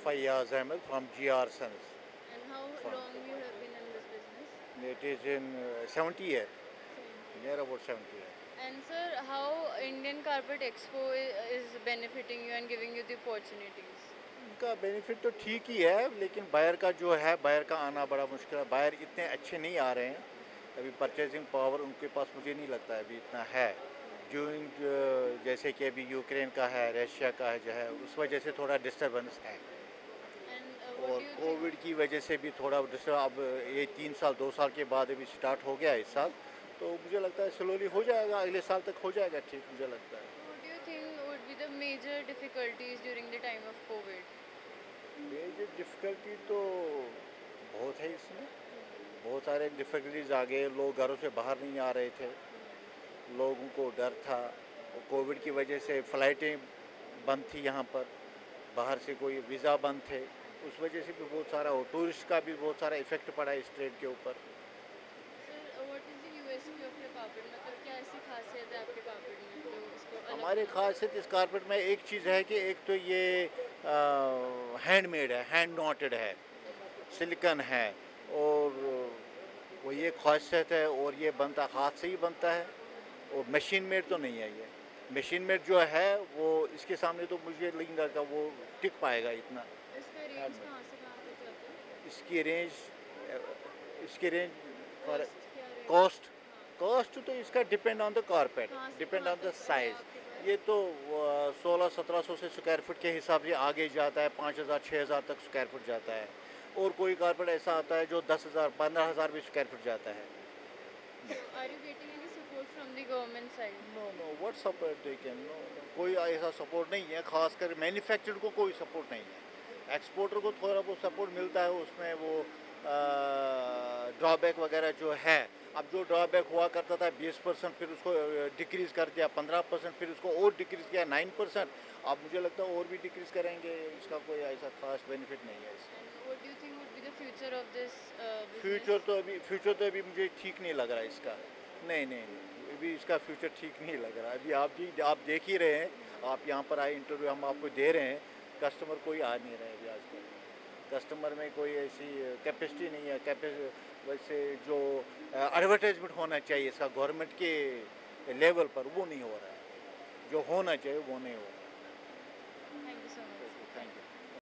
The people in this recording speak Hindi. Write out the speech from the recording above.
Fayyaz Ahmed from GR Sons. And how From long you have been in this business? it is in 70 year, Same. near about 70 year. And sir, how Indian Carpet Expo is benefiting you and giving you the opportunities? इनका बेनिफिट तो ठीक ही है, लेकिन बायर का जो है, बायर का आना बड़ा मुश्किल है। बायर इतने अच्छे नहीं आ रहे हैं अभी। परचेजिंग पावर उनके पास मुझे नहीं लगता है अभी इतना है। जो जैसे कि अभी यूक्रेन का है, रशिया का है जो है, उस वजह से थोड़ा डिस्टर्बेंस है। And what और do you think? कोविड की वजह से भी थोड़ा डिस्टर्ब, अब ये 3 साल 2 साल के बाद अभी स्टार्ट हो गया इस साल, तो मुझे लगता है स्लोली हो जाएगा, अगले साल तक हो जाएगा ठीक, मुझे लगता है। What do you think would be the major difficulties during the time of COVID? Major difficulty तो बहुत है इसमें, बहुत सारे डिफ़िकल्टीज आ गए। लोग घरों से बाहर नहीं आ रहे थे, लोगों को डर था। कोविड की वजह से फ़्लाइटें बंद थी यहाँ पर, बाहर से कोई वीज़ा बंद थे, उस वजह से भी बहुत सारा, और टूरिस्ट का भी बहुत सारा इफ़ेक्ट पड़ा इस ट्रेड के ऊपर। Sir, what is the USP of your carpet? मतलब क्या ऐसी खासियत है आपके carpet में जो इसको अलग हमारी बनाती है? खासियत इस कारपेट में एक चीज़ है कि एक तो ये हैंडमेड है, हैंड नॉटेड है, सिलिकन है, और वो ये खासियत है। और ये बनता हाथ से ही बनता है, और मशीन मेड तो नहीं है ये। मशीन मेड जो है वो इसके सामने तो मुझे नहीं लगता वो टिक पाएगा इतना। इसका रेंज handmade। कहाँ से कहाँ तक जाता है? इसकी रेंज इसकी रेंज फॉर कॉस्ट क्या रहेगा? कॉस्ट, हाँ, कॉस्ट तो इसका डिपेंड ऑन द कारपेट, कहाँ से डिपेंड कहाँ ऑन द तक साइज़। आपके पास? ये तो 1600-1700 से स्क्वायर फुट के हिसाब से आगे जाता है, 5000-6000 तक स्क्वायर फुट जाता है। और कोई कारपेट ऐसा आता है जो 10,000-15,000 भी स्क्वायर फुट जाता है। So, are you getting any support from the government side? No no, what support they can, no कोई ऐसा सपोर्ट नहीं है, खासकर मैन्युफैक्चरर को कोई सपोर्ट नहीं है। एक्सपोर्टर को थोड़ा बहुत सपोर्ट मिलता है, उसमें वो ड्रॉबैक वगैरह जो है। अब जो ड्रॉबैक हुआ करता था 20%, फिर उसको डिक्रीज़ कर दिया 15%, फिर उसको और डिक्रीज़ किया 9%। अब मुझे लगता है और भी डिक्रीज़ करेंगे, इसका कोई ऐसा खास बेनिफिट नहीं है इसका। And what do you think would be the future of this business? Future तो अभी मुझे ठीक नहीं लग रहा है इसका। नहीं नहीं नहीं, अभी इसका फ्यूचर ठीक नहीं लग रहा। अभी आप देख ही रहे हैं, आप यहाँ पर आए, इंटरव्यू हम आपको दे रहे हैं, कस्टमर कोई आ नहीं रहा है अभी आजकल। कस्टमर में कोई ऐसी कैपेसिटी नहीं है, वैसे जो एडवर्टाइजमेंट होना चाहिए इसका गवर्नमेंट के लेवल पर, वो नहीं हो रहा है। जो होना चाहिए वो नहीं हो रहा है।